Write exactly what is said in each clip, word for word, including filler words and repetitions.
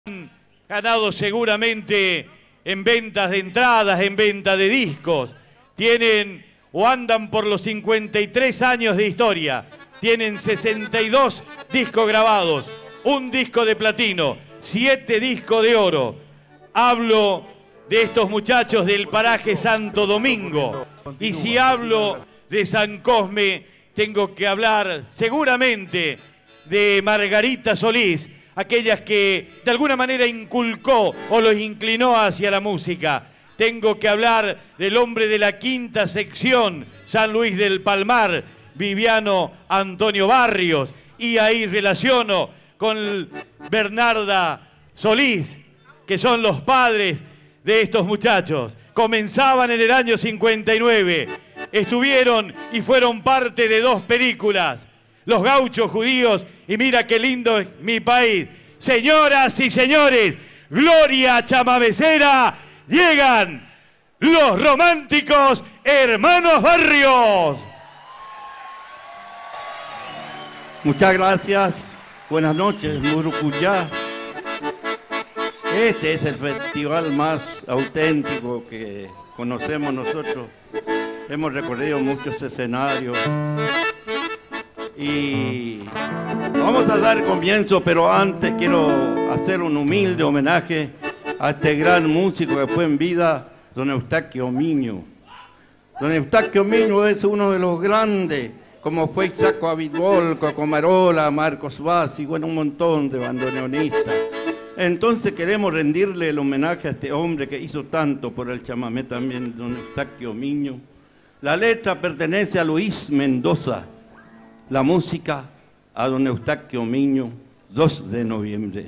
Ganado seguramente en ventas de entradas, en venta de discos. Tienen o andan por los cincuenta y tres años de historia. Tienen sesenta y dos discos grabados, un disco de platino, siete discos de oro. Hablo de estos muchachos del paraje Santo Domingo. Y si hablo de San Cosme, tengo que hablar seguramente de Margarita Solís, aquellas que de alguna manera inculcó o los inclinó hacia la música. Tengo que hablar del hombre de la quinta sección, San Luis del Palmar, Viviano Antonio Barrios, y ahí relaciono con Bernarda Solís, que son los padres de estos muchachos. Comenzaban en el año cincuenta y nueve, estuvieron y fueron parte de dos películas, Los Gauchos Judíos y Mira qué lindo es mi país. Señoras y señores, gloria chamamecera, llegan los románticos Hermanos Barrios. Muchas gracias, buenas noches, Murucuyá. Este es el festival más auténtico que conocemos nosotros. Hemos recorrido muchos escenarios y vamos a dar comienzo, pero antes quiero hacer un humilde homenaje a este gran músico que fue en vida, don Eustaquio Miño. Don Eustaquio Miño es uno de los grandes, como fue Isaco Abitbolco, Comarola, Marcos Bassi, bueno, un montón de bandoneonistas. Entonces queremos rendirle el homenaje a este hombre que hizo tanto por el chamamé también, don Eustaquio Miño. La letra pertenece a Luis Mendoza, la música a don Eustaquio Miño, dos de noviembre.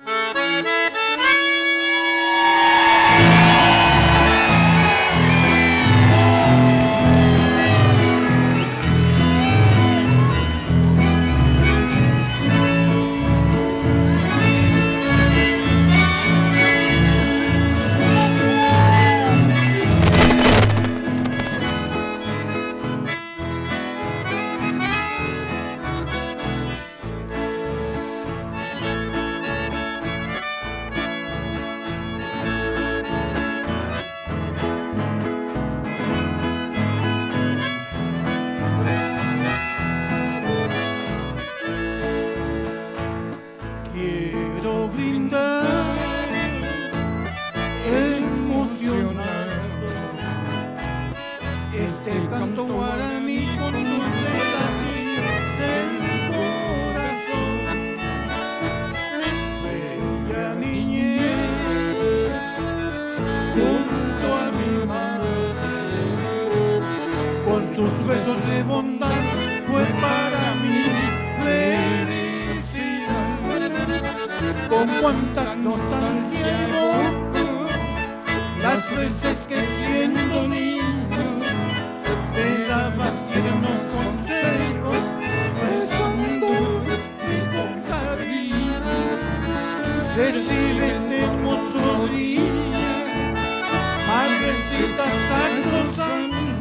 Sus besos de bondad fue para mí felicidad. Con cuánta nostalgia evoco las veces que siendo niño te dabas tiernos consejos, besando y con cariño. Recíbete hermoso día, madrecita sacrosanta,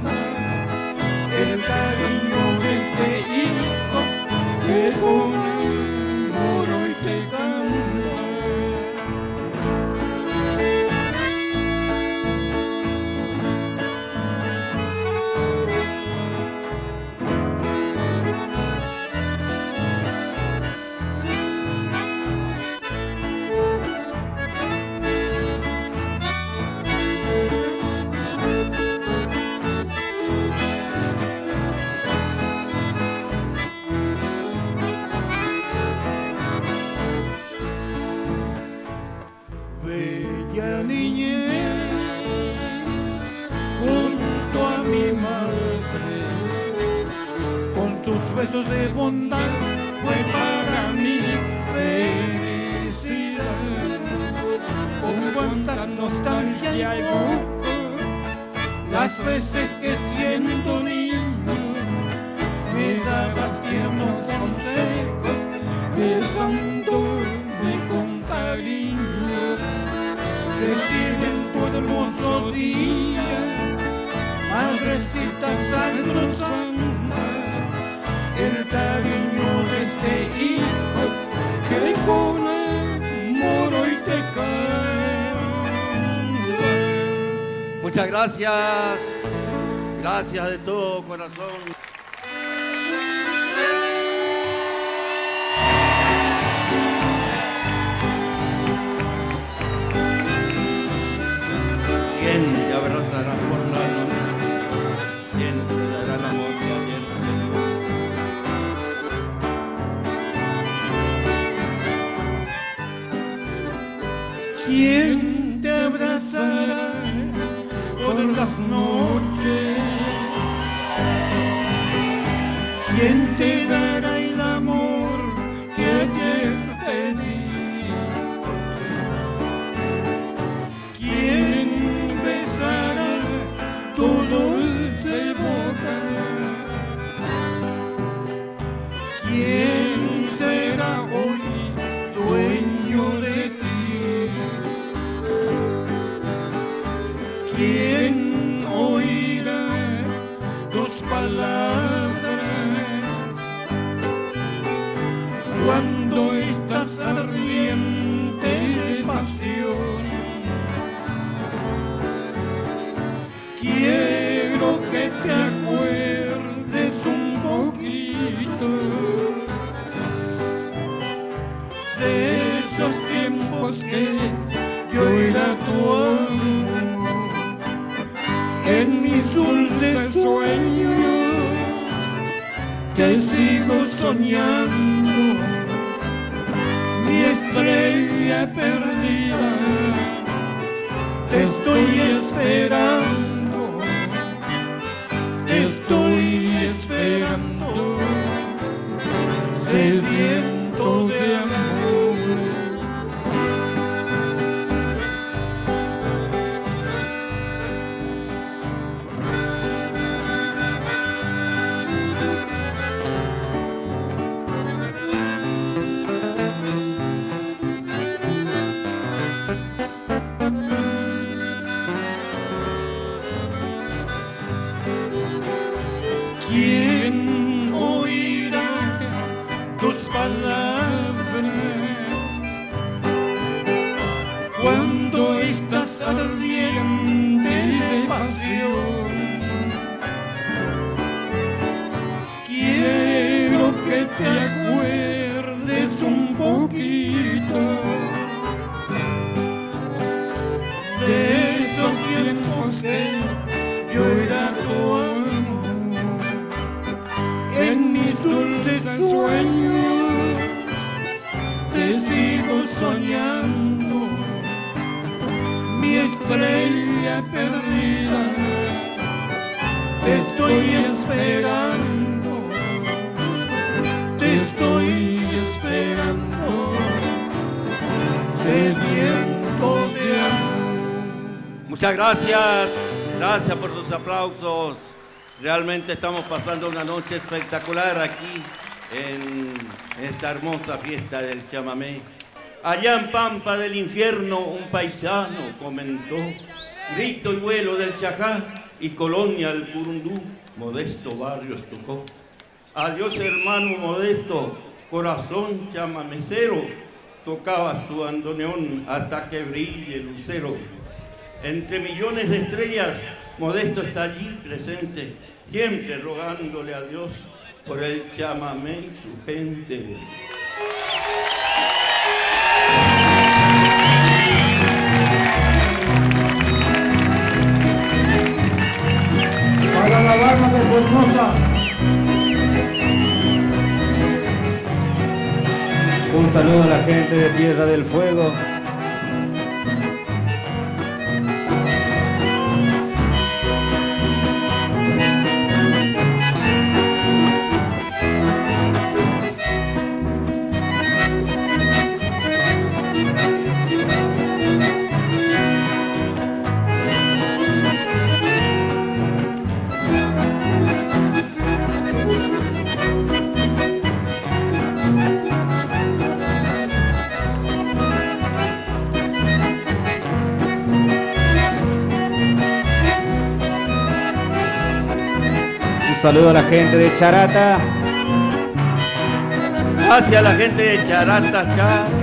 el cariño de este hijo que con amor hoy te canta. Bella niñez, junto a mi madre, con sus besos de bondad, fue para mí felicidad. Con cuánta nostalgia y poco, las veces que siendo niño, me dabas tiernos consejos, besándome con cariño. Reciben tu hermoso día, madrecita sacrosanta, el cariño de este hijo que con amor hoy te Muchas gracias. Gracias de todo corazón. ¿Quién te abrazará por la noche? ¿Quién te dará el amor que ayer te dio? ¿Quién te abrazará por las noches? ¿Quién te dará el amor que ayer te di? ¿Quién besará tu dulce boca? ¿Quién será hoy dueño de ti? ¿Quién oirá tus palabras cuando estás ardiente de pasión? Quiero que te acuerdes un poquito de esos tiempos que yo era tu amor. En mis dulces sueños te sigo soñando, mi estrella perdida, te estoy esperando, te estoy esperando, sediento de amor. ¿Quién oirá tus palabras cuando estás ardiente de pasión? Quiero que te acuerdes un poquito de esos tiempos que yo era tu amor. En mis dulces sueños te sigo soñando, mi estrella perdida, te estoy esperando, te estoy esperando, sediento de amor. Muchas gracias. Gracias por tus aplausos. Realmente estamos pasando una noche espectacular aquí en esta hermosa fiesta del chamamé. Allá en Pampa del Infierno un paisano comentó: grito y vuelo del Chajá y colonia el Curundú, Modesto Barrios tocó. Adiós hermano Modesto, corazón chamamecero, tocabas tu bandoneón hasta que brille el lucero. Entre millones de estrellas, Modesto está allí presente, siempre rogándole a Dios por el chamamé y su gente. Para la barra de Formosa, un saludo a la gente de Tierra del Fuego. Saludo a la gente de Charata. Gracias a la gente de Charata, Chato.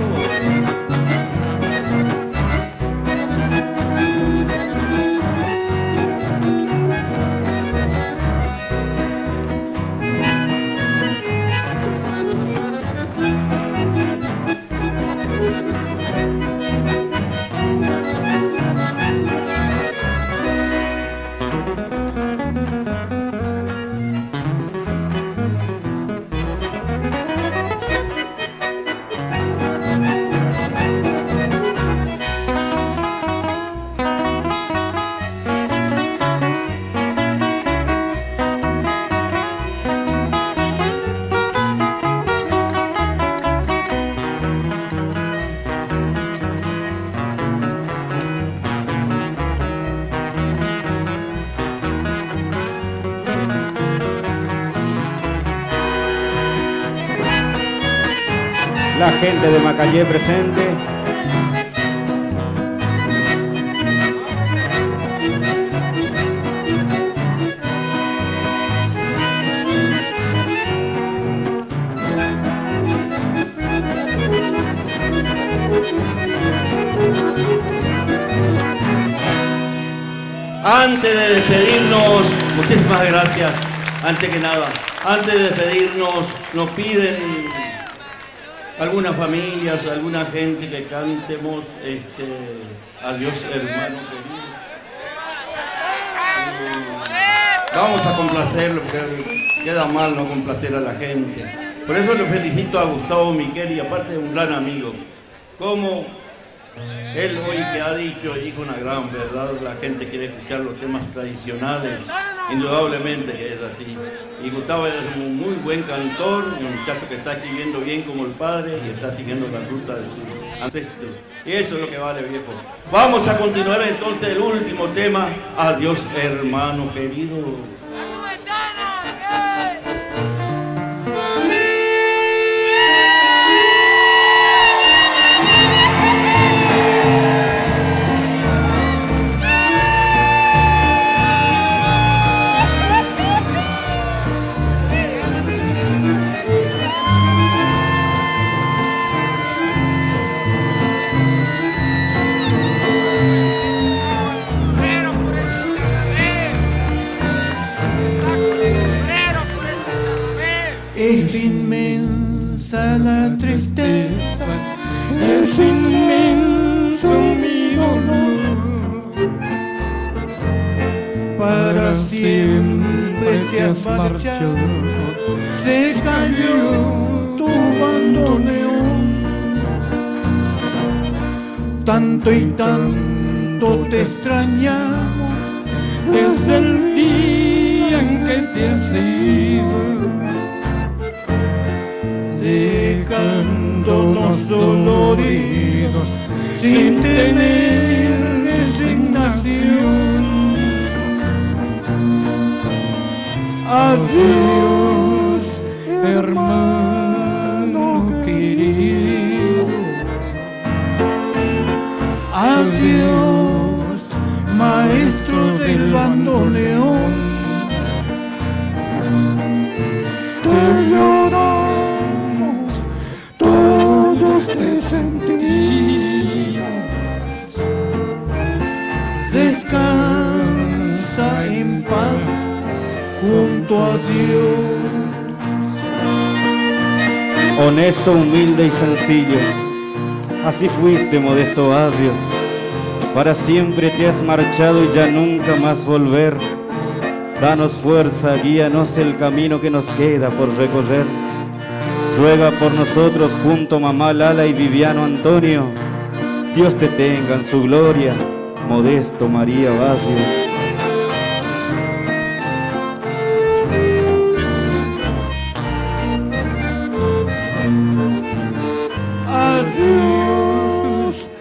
La gente de Macayé presente. Antes de despedirnos, muchísimas gracias. Antes que nada, antes de despedirnos, nos piden algunas familias, alguna gente que cantemos este, Adiós hermano querido. Vamos a complacerlo porque queda mal no complacer a la gente. Por eso le felicito a Gustavo Miquel y aparte de un gran amigo. Como él hoy que ha dicho, dijo una gran verdad, la gente quiere escuchar los temas tradicionales, indudablemente que es así. Y Gustavo es un muy buen cantor, un muchacho que está escribiendo bien como el padre y está siguiendo la ruta de su ancestro. Y eso es lo que vale, viejo. Vamos a continuar entonces el último tema, Adiós hermano querido. Es inmensa la tristeza, es inmenso mi dolor. Para siempre te has marchado, se cayó tu bandoneón. Tanto y tanto te extrañamos desde el día en que te has ido, dejándonos doloridos sin tener resignación. Adiós, hermano querido. Adiós, maestro del bandoneón. Te lloramos, todos te sentimos. Descansa en paz junto a Dios. Honesto, humilde y sencillo, así fuiste, modesto Barrios. Para siempre te has marchado y ya nunca más volver. Danos fuerza, guíanos el camino que nos queda por recorrer. Ruega por nosotros junto a mamá Lala y Viviano Antonio. Dios te tenga en su gloria, modesto María Barrios. Adiós,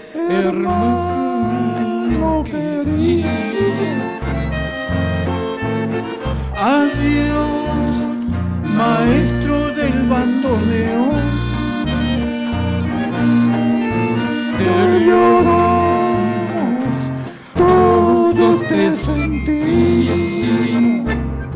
hermano querido. Adiós, maestro del bandoneón. Te lloramos, todos te sentimos.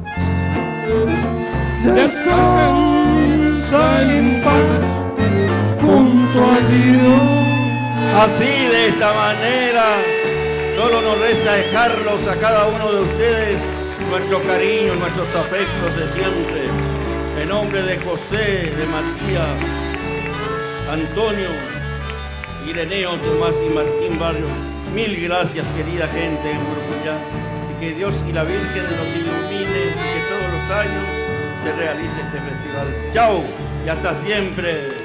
Descansa en paz junto a Dios. Así, de esta manera, solo nos resta dejarlos a cada uno de ustedes nuestro cariño, nuestros afectos de siempre. En nombre de José, de Matías, Antonio, Ireneo, Tomás y Martín Barrios, mil gracias, querida gente en Burbuya, y que Dios y la Virgen nos ilumine y que todos los años se realice este festival. Chao y hasta siempre.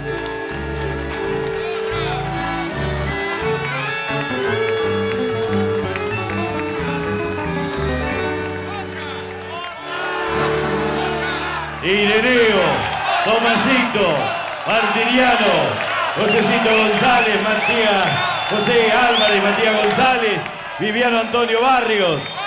Ireneo, Tomasito, Martiniano, Josecito González, Matías, José Álvarez, Matías González, Viviano Antonio Barrios,